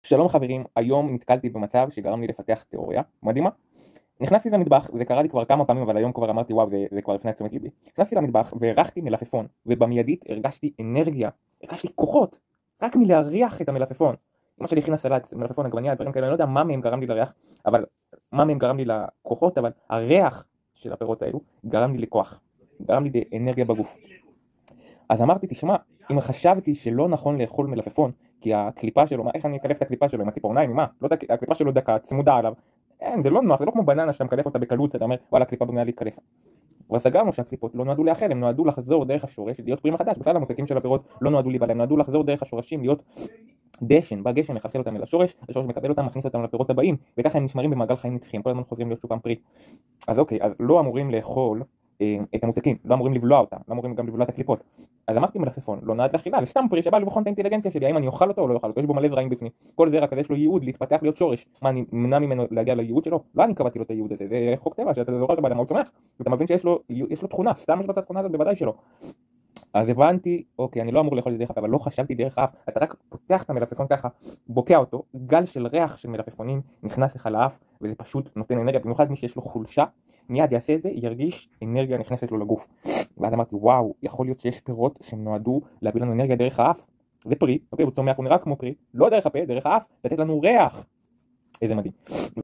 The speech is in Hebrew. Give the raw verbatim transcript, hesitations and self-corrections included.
שלום חברים, היום נתקלתי במצב שגרם לי לפתח תיאוריה מדהימה. נכנסתי למטבח, זה קרה לי כבר כמה פעמים, אבל היום כבר אמרתי וואו, זה, זה כבר לפני תשומת ליבי. נכנסתי למטבח והרחתי מלפפון, ובמיידית הרגשתי אנרגיה, הרגשתי כוחות, רק מלהריח את המלפפון. אמא שלי הכינה סלט, מלפפון, עגבנייה, דברים כאלה, אני לא יודע מה מהם גרם לי לריח, אבל מה מהם גרם לי לכוחות, אבל הריח של הפירות האלו גרם לי לכוח, גרם לי לאנרגיה בגוף. אז אמרתי, תשמע, אם חשבתי שלא נכון לאכול מלפפון, כי הקליפה שלו, מה, איך אני אקלף את הקליפה שלו עם הציפורניים, מה? לא, הקליפה שלו דקה, צמודה עליו. אין, זה לא נוח, זה לא כמו בננה שאתה מקלף אותה בקלות, אתה אומר, וואלה, הקליפה בנויה להתקלף. אבל סגרנו שהקליפות לא נועדו לאכל, הם נועדו לחזור דרך השורש, להיות פרי מחדש. בכלל המותקים של הפירות לא נועדו להיבלע, הם נועדו לחזור דרך השורשים, להיות דשן, בא גשם, מחלחל אותם אל השורש, השורש מקבל אותם, מכניס אותם לפירות הבאים, וככה הם נשמרים במעגל חיים נצחיים, כל הזמן חוזרים להיות שוב פעם פרי. אז אוקיי, אז לא אמורים לאכול אה, את המותקים, לא אמורים לבלוע אותם, לא אמורים גם לבלוע את הקליפות. אז אמרתי מלפפון, לא נועד לאכילה, זה סתם פרי שבא לבחון את האינטליגנציה שלי, האם אני אוכל אותו או לא אוכל אותו, יש בו מלא זרעים בפנים. כל זרע כזה יש לו ייעוד להתפתח להיות שורש. מה, אני מנע ממנו להגיע לייעוד שלו? לא, אני קבעתי לו את הייעוד הזה, זה חוק טבע שאתה זורק באדם, הוא צומח, ואתה מבין שיש לו, יש לו תכונה, סתם יש לו את התכונה הזאת, בוודאי שלא. אז הבנתי, אוקיי, אני לא אמור לאכול את זה דרך אף, אבל לא חשבתי דרך אף, אתה רק פותח את המלפפון ככה, בוקע אותו, גל של ריח של מלפפונים נכנס לך לאף, וזה פשוט נותן אנרגיה, במיוחד מי שיש לו חולשה, מיד יעשה את זה, ירגיש אנרגיה נכנסת לו לגוף. ואז אמרתי, וואו, יכול להיות שיש פירות שהם נועדו להביא לנו אנרגיה דרך האף, זה פרי, אוקיי, הוא צומח, הוא נראה כמו פרי, לא דרך הפה, דרך האף, לתת לנו ריח. איזה מדהים.